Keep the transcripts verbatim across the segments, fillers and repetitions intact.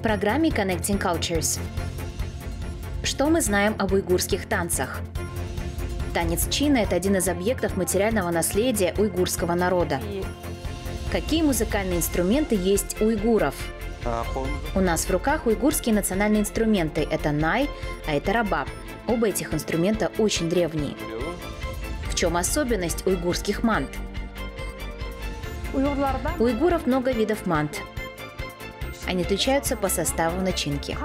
программе Connecting Cultures. Что мы знаем об уйгурских танцах? Танец чина – это один из объектов материального наследия уйгурского народа. Какие музыкальные инструменты есть у уйгуров? У нас в руках уйгурские национальные инструменты – это най, а это рабаб. Оба этих инструмента очень древние. В чем особенность уйгурских мант? У уйгуров много видов мант. Они отличаются по составу начинки.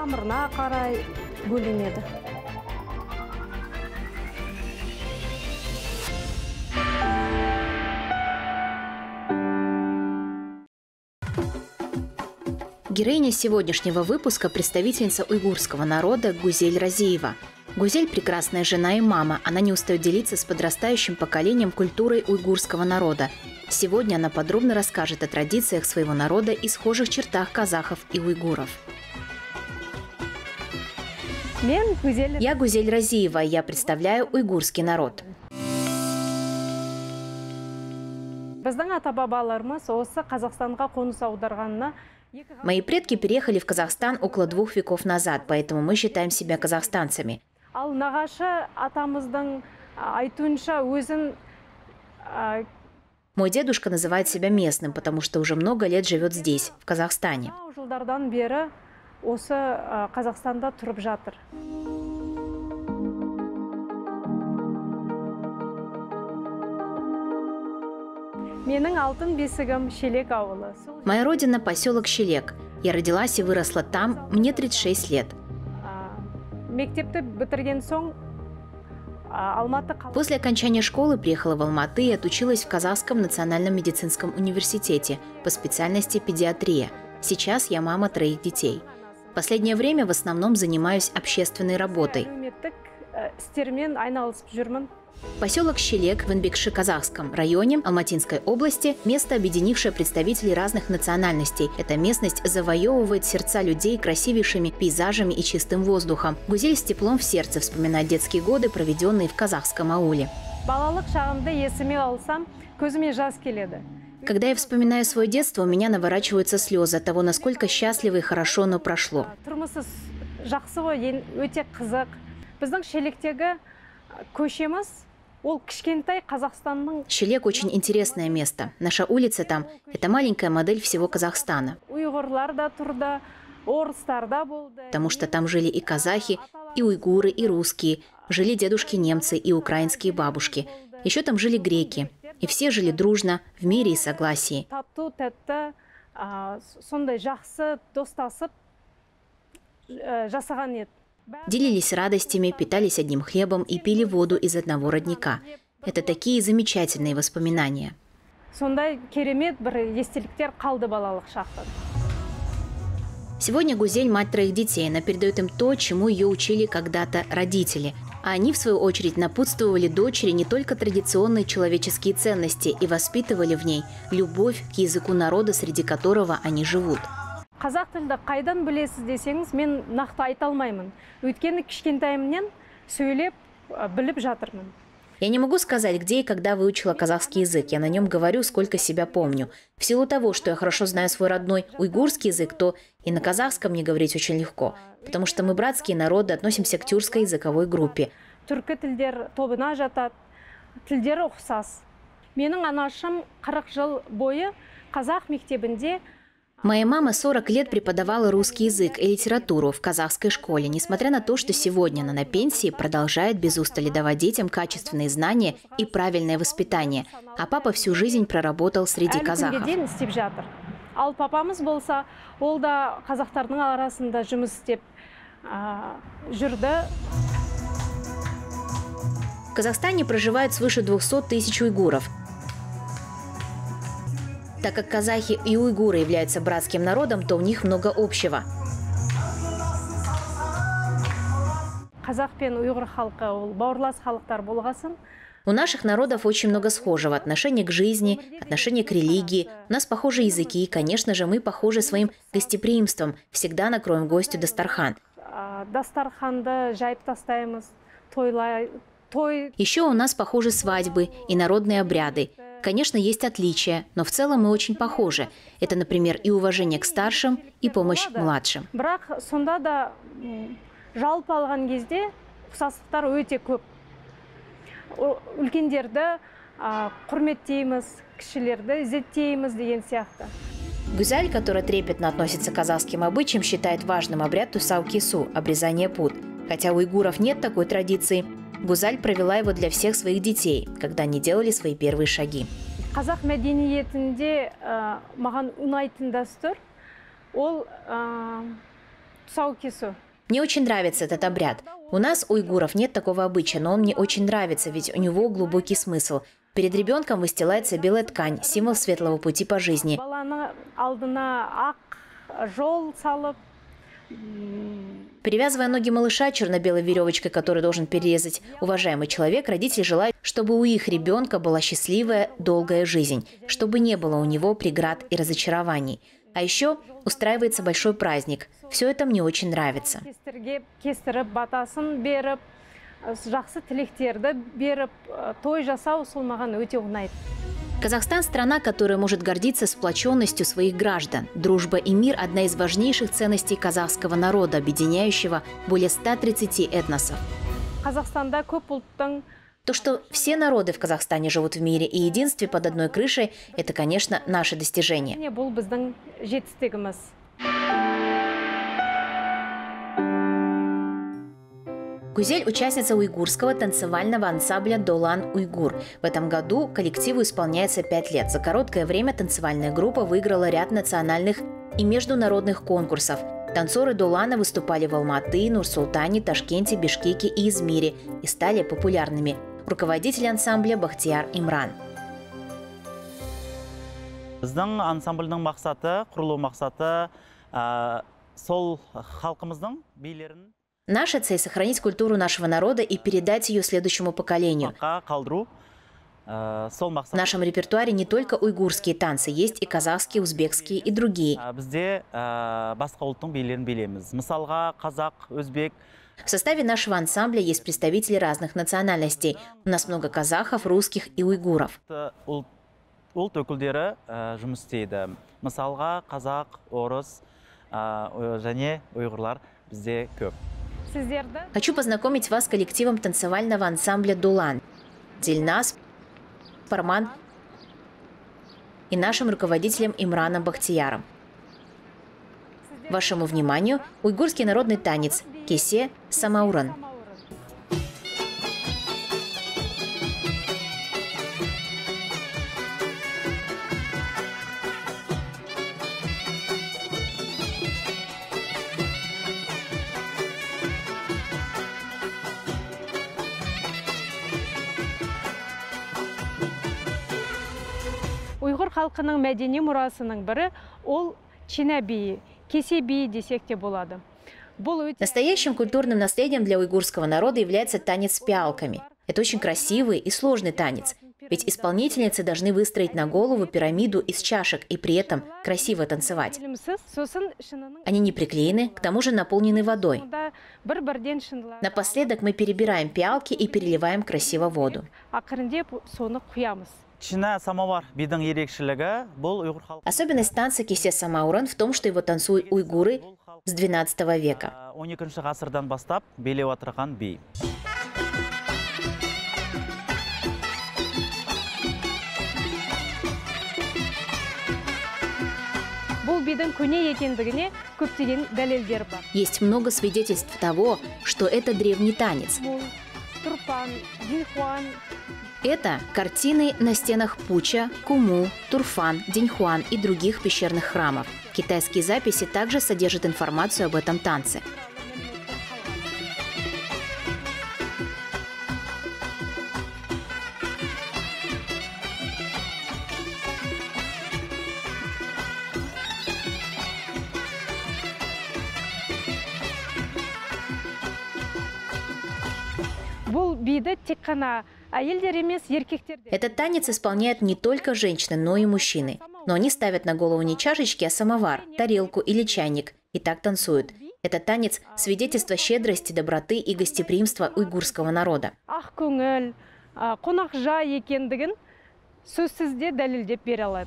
Героиня сегодняшнего выпуска – представительница уйгурского народа Гузель Разиева. Гузель – прекрасная жена и мама. Она не устает делиться с подрастающим поколением культурой уйгурского народа. Сегодня она подробно расскажет о традициях своего народа и схожих чертах казахов и уйгуров. Я Гузель Разиева, я представляю уйгурский народ. Мои предки переехали в Казахстан около двух веков назад, поэтому мы считаем себя казахстанцами. Мой дедушка называет себя местным, потому что уже много лет живет здесь, в Казахстане. Моя родина – поселок Шелек. Я родилась и выросла там, мне тридцать шесть лет. После окончания школы приехала в Алматы и отучилась в Казахском национальном медицинском университете по специальности педиатрия. Сейчас я мама троих детей. В последнее время в основном занимаюсь общественной работой. Поселок Шелек в Инбекши-Казахском районе Алматинской области – место, объединившее представителей разных национальностей. Эта местность завоевывает сердца людей красивейшими пейзажами и чистым воздухом. Гузель с теплом в сердце вспоминает детские годы, проведенные в казахском ауле. Когда я вспоминаю свое детство, у меня наворачиваются слезы от того, насколько счастливо и хорошо оно прошло. Шелек – очень интересное место. Наша улица там – это маленькая модель всего Казахстана. Потому что там жили и казахи, и уйгуры, и русские. Жили дедушки-немцы и украинские бабушки. Еще там жили греки. И все жили дружно, в мире и согласии. Делились радостями, питались одним хлебом и пили воду из одного родника. Это такие замечательные воспоминания. Сегодня Гузель – мать троих детей. Она передает им то, чему ее учили когда-то родители. А они, в свою очередь, напутствовали дочери не только традиционные человеческие ценности и воспитывали в ней любовь к языку народа, среди которого они живут. Қазақ тілді қайдан білесіз десеңіз, мен нақты айта алмаймын. Өйткені кішкентайымнен сөйлеп, біліп жатырмын. Я не могу сказать, где и когда выучила казахский язык. Я на нем говорю, сколько себя помню. В силу того, что я хорошо знаю свой родной уйгурский язык, то и на казахском мне говорить очень легко. Потому что мы братские народы, относимся к тюркской языковой группе. Түркі тілдер тобына жатады, тілдері ұқсас. Менің анашым қырық жыл бойы қазақ мектебінде. Моя мама сорок лет преподавала русский язык и литературу в казахской школе, несмотря на то, что сегодня она на пенсии продолжает без устали давать детям качественные знания и правильное воспитание. А папа всю жизнь проработал среди казахов. Ал папамыз болса, ол да қазақтардың арасында жұмыс істеп жүрді. В Казахстане проживают свыше двухсот тысяч уйгуров. Так как казахи и уйгуры являются братским народом, то у них много общего. У наших народов очень много схожего. Отношение к жизни, отношение к религии. У нас похожи языки. И, конечно же, мы похожи своим гостеприимством. Всегда накроем гостю дастархан. Еще у нас похожи свадьбы и народные обряды. Конечно, есть отличия, но в целом мы очень похожи. Это, например, и уважение к старшим, и помощь младшим. Бірақ сонда да м, жалпы алған кезде ұқсастықтар өте көп. О- Үлкендерді а, құрметтейміз, кішілерді ізеттейміз деген сияқты. Гузаль, которая трепетно относится к казахским обычаям, считает важным обряд тусау-кесу – обрезание пут. Хотя у уйгуров нет такой традиции, Гузаль провела его для всех своих детей, когда они делали свои первые шаги. Қазақ мәдениетінде а, маған ұнайтын дәстүр ол а, тұсау кесу. Мне очень нравится этот обряд. У нас, уйгуров, нет такого обычая, но он мне очень нравится, ведь у него глубокий смысл. Перед ребенком выстилается белая ткань, символ светлого пути по жизни. Баланы алдына ақ жол салып, м, Перевязывая ноги малыша черно-белой веревочкой, которую должен перерезать уважаемый человек, родители желают, чтобы у их ребенка была счастливая, долгая жизнь, чтобы не было у него преград и разочарований. А еще устраивается большой праздник. Все это мне очень нравится. кестерге кестіріп, батасын беріп, жақсы тілектерді беріп, той жасау сол маған өте ұнайды. Казахстан – страна, которая может гордиться сплоченностью своих граждан. Дружба и мир – одна из важнейших ценностей казахского народа, объединяющего более ста тридцати этносов. Қазақстанда көп ұлттың То, что все народы в Казахстане живут в мире и единстве под одной крышей – это, конечно, наше достижение. міне бұл біздің жетістігіміз. Гузель – участница уйгурского танцевального ансамбля «Долан Уйгур». В этом году коллективу исполняется пять лет. За короткое время танцевальная группа выиграла ряд национальных и международных конкурсов. Танцоры Долана выступали в Алматы, Нур-Султане, Ташкенте, Бишкеке и Измире и стали популярными. Руководитель ансамбля Бахтияр Имран. Біздің ансамбльдің мақсаты, құрылу мақсаты ә, сол халқымыздың билерін Наша цель – сохранить культуру нашего народа и передать ее следующему поколению. ұрпаққа қалдыру. ә, Сол В мақсат. нашем репертуаре не только уйгурские танцы, есть и казахские, узбекские и другие. Ә, Бізде ә, басқа ұлттың билерін билеміз. Мысалға қазақ, өзбек. В составе нашего ансамбля есть представители разных национальностей. У нас много казахов, русских и уйгуров. Ұлт, ұлт өкілдері ә, жұмыс істейді. Мысалға қазақ, орыс ә, және ұйғырлар бізде көп. Сіздерді Хочу познакомить вас с коллективом танцевального ансамбля «Дулан», Дильназ, Парман и нашим руководителем Имраном Бахтияром. Вашему вниманию уйгурский народный танец кесе самауран. Уйғыр халқының мәдени мұрасының бірі ол чина биі, кесе биі десек те болады. Бұл өте Настоящим культурным наследием для уйгурского народа является танец с пиалками. Это очень красивый и сложный танец. Ведь исполнительницы должны выстроить на голову пирамиду из чашек и при этом красиво танцевать. білімсіз, сосын шынының Они не приклеены, к тому же наполнены водой. сонда бір-бірден шынылар. Напоследок мы перебираем пиалки и переливаем красиво воду. Ақырындеп соны құямыз. Чина самовар бидің ерекшілігі бұл ұйғыр халқы. Особенность танца кесе самауран в том, что его танцуют уйгуры с двенадцатого века. Ә, он екінші ғасырдан бастап билеп отырған би. Бұл бидің көне екендігіне көптеген дәлелдер бар. Есть много свидетельств того, что это древний танец. Бұл Турпан, Динхуан, Это картины на стенах Пуча, Куму, Турфан, Диньхуан и других пещерных храмов. Китайские записи также содержат информацию об этом танце. бұл биді тек қана әйелдер емес, еркектер де. Этот танец исполняют не только женщины, но и мужчины. Но они ставят на голову не чашечки, а самовар, тарелку или чайник и так танцуют. Этот танец – свидетельство щедрости, доброты и гостеприимства уйгурского народа. Ақ көңіл, а, қонақжай екендігін сөзсіз де дәлелдеп бере алады.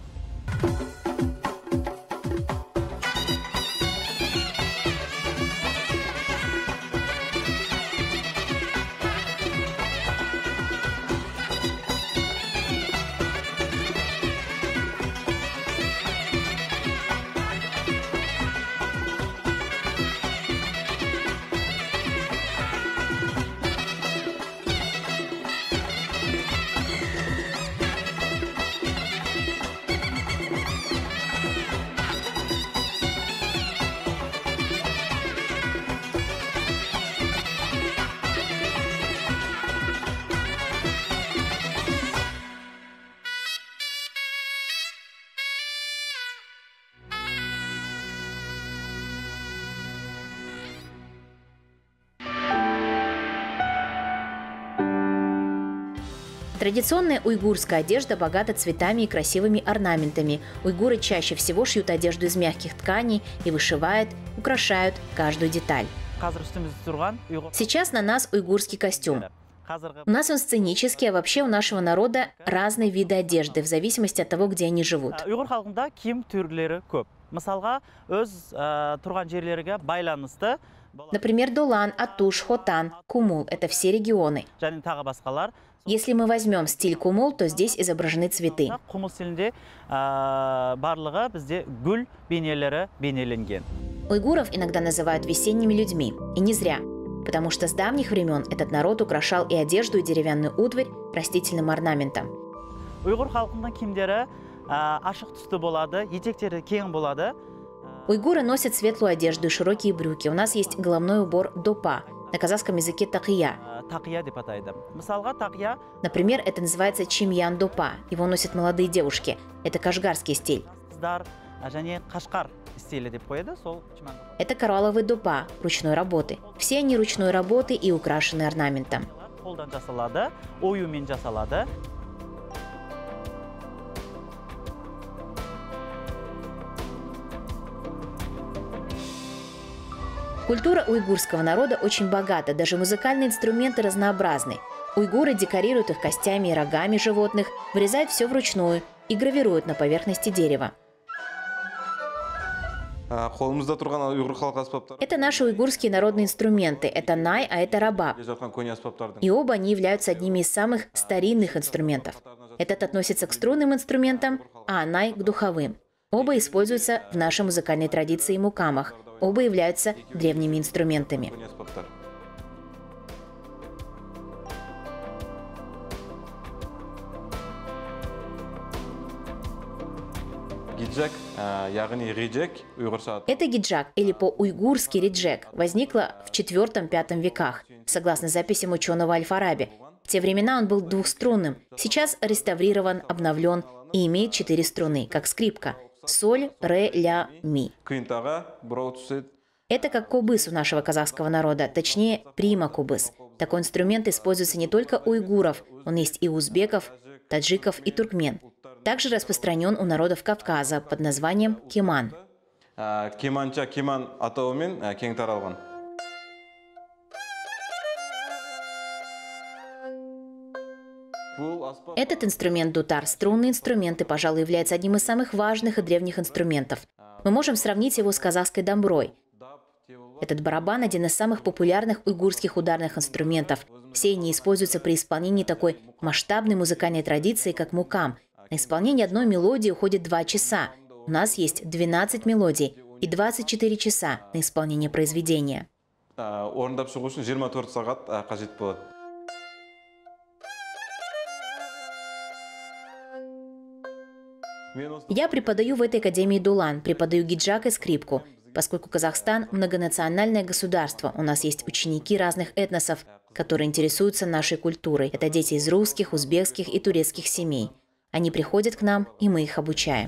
Традиционная уйгурская одежда богата цветами и красивыми орнаментами. Уйгуры чаще всего шьют одежду из мягких тканей и вышивают, украшают каждую деталь. Сейчас на нас уйгурский костюм. У нас он сценический, а вообще у нашего народа разные виды одежды, в зависимости от того, где они живут. Например, Долан, Атуш, Хотан, Кумул – это все регионы. Если мы возьмем стиль кумул, то здесь изображены цветы. Уйгуров иногда называют весенними людьми. И не зря. Потому что с давних времен этот народ украшал и одежду, и деревянную утварь растительным орнаментом. Уйгуры носят светлую одежду и широкие брюки. У нас есть головной убор допа, на казахском языке такия. Например, это называется чимьян допа. Его носят молодые девушки. Это кашгарский стиль. Это коралловый допа ручной работы. Все они ручной работы и украшены орнаментом. Культура уйгурского народа очень богата, даже музыкальные инструменты разнообразны. Уйгуры декорируют их костями и рогами животных, вырезают все вручную и гравируют на поверхности дерева. Это наши уйгурские народные инструменты. Это най, а это рабаб. И оба они являются одними из самых старинных инструментов. Этот относится к струнным инструментам, а най – к духовым. Оба используются в нашей музыкальной традиции мукамах. Оба являются древними инструментами. Это гиджак, или по-уйгурски риджек, возникло в четвёртом-пятом веках, согласно записям ученого Аль-Фараби. В те времена он был двухструнным, сейчас реставрирован, обновлен и имеет четыре струны, как скрипка. Соль, ре, ля, ми. Это как кубыс у нашего казахского народа, точнее, прима-кубыс. Такой инструмент используется не только у уйгуров, он есть и у узбеков, таджиков и туркмен. Также распространен у народов Кавказа под названием кеман. Этот инструмент дутар, струнный инструмент, и, пожалуй, является одним из самых важных и древних инструментов. Мы можем сравнить его с казахской дамброй. Этот барабан – один из самых популярных уйгурских ударных инструментов. Все они используются при исполнении такой масштабной музыкальной традиции, как мукам. На исполнение одной мелодии уходит два часа. У нас есть двенадцать мелодий и двадцать четыре часа на исполнение произведения. Я преподаю в этой академии Дулан, преподаю гиджак и скрипку. Поскольку Казахстан – многонациональное государство, у нас есть ученики разных этносов, которые интересуются нашей культурой. Это дети из русских, узбекских и турецких семей. Они приходят к нам, и мы их обучаем.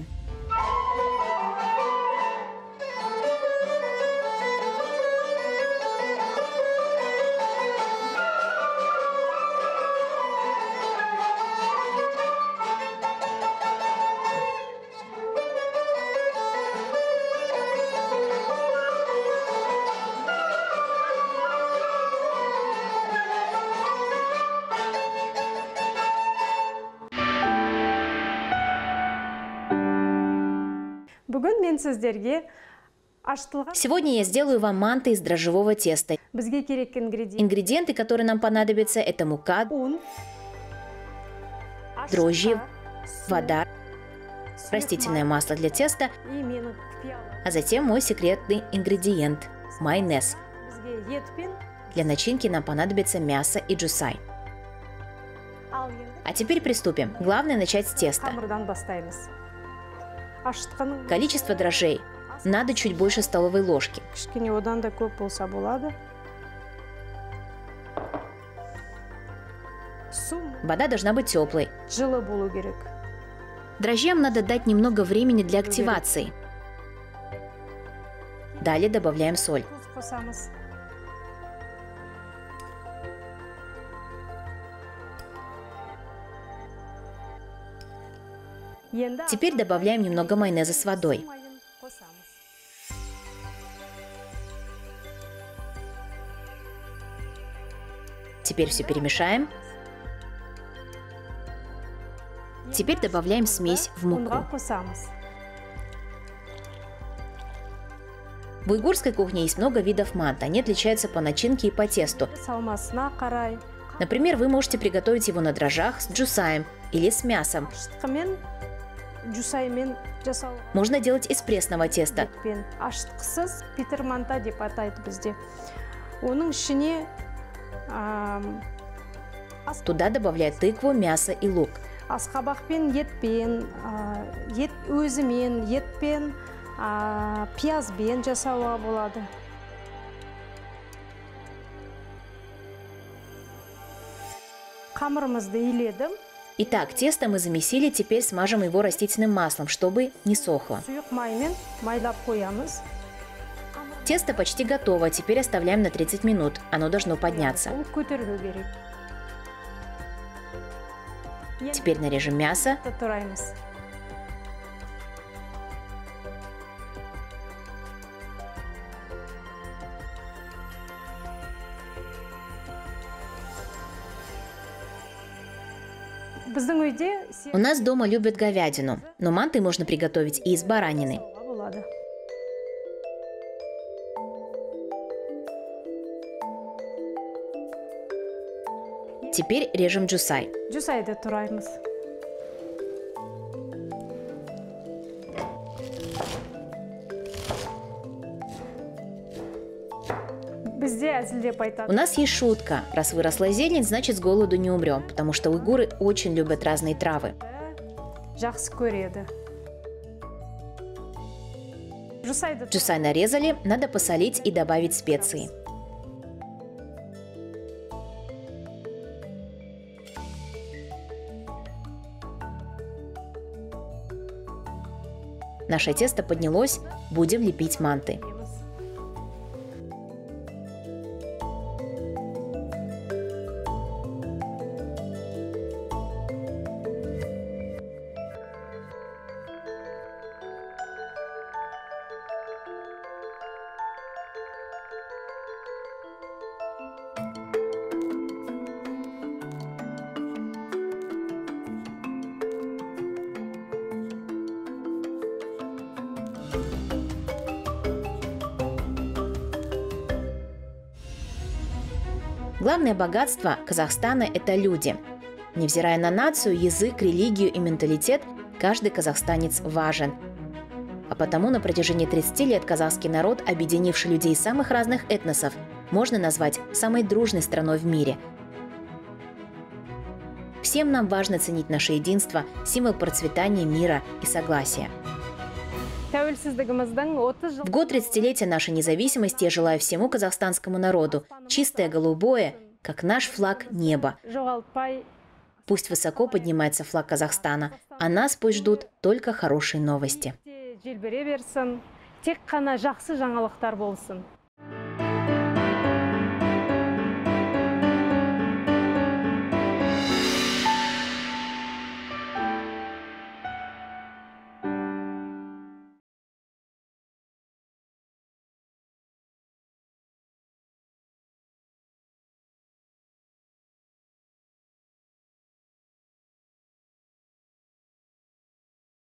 мен сіздерге аштылған Сегодня я сделаю вам манты из дрожжевого теста. бізге керек ингредиент Ингредиенты, которые нам понадобятся, это мука, un, дрожжи, ашытқа, вода, сұйық растительное май масло для теста, и менің құпиялы. а затем мой секретный ингредиент – майонез. Бізге ет пен Для начинки нам понадобится мясо и джусай. ал енді А теперь приступим. Главное начать с теста. қамырдан бастаймыз. Ашытқаның Количество дрожжей надо чуть больше столовой ложки. кішкене одан да көп болса болады. Су Вода должна быть теплой. жылы болу керек. Дрожжам надо дать немного времени для активации. Далее добавляем соль. Тұз қосамыз. Енді Теперь добавляем немного майонеза с водой. майын қосамыз. Теперь все перемешаем. Теперь добавляем смесь в муку. Ұнға қосамыз. В уйгурской кухне есть много видов мант. Они отличаются по начинке и по тесту. Салмасына қарай. Например, вы можете приготовить его на дрожжах с джусаем или с мясом. Ашытқымен, жусаймен жасалған Можно делать из пресного теста. етпен. Ашытқысыз питер манта деп атайды бізде. Оның ішіне ам, ас- Туда добавляют тыкву, мясо и лук. асқабақпен, етпен, а, ет өзімен, етпен, а, пиязбен жасауға болады. Қамырымызды иледім. Итак, тесто мы замесили, теперь смажем его растительным маслом, чтобы не сохло. Сұйық маймен майлап қоямыз. Тесто почти готово, теперь оставляем на тридцать минут. Оно должно подняться. Ол көтерілу керек. Теперь нарежем мясо. Енді тураймыз. Біздің үйде У нас дома любят говядину, но манты можно приготовить и из баранины. сеуға болады. Теперь режем джусай. Жусайды тураймыз. Бізде әзілдеп У айтады. нас есть шутка. Раз выросла зелень, значит с голоду не умрем, потому что уйгуры очень любят разные травы. Жақсы көреді. Жусайды Джусай нарезали, надо посолить и добавить специи. Наше тесто поднялось, будем лепить манты. турамыз. Главное богатство Казахстана – это люди. Невзирая на нацию, язык, религию и менталитет, каждый казахстанец важен. А потому на протяжении тридцати лет казахский народ, объединивший людей самых разных этносов, можно назвать самой дружной страной в мире. Всем нам важно ценить наше единство, символ процветания, мира и согласия. Тәуелсіздігіміздің отыз жыл В год тридцатилетия нашей независимости я желаю всему казахстанскому народу чистое голубое, как наш флаг, небо. жоғалтпай Пусть высоко поднимается флаг Казахстана, а нас пусть ждут только хорошие новости. желбіре берсін. Тек қана жақсы жаңалықтар болсын.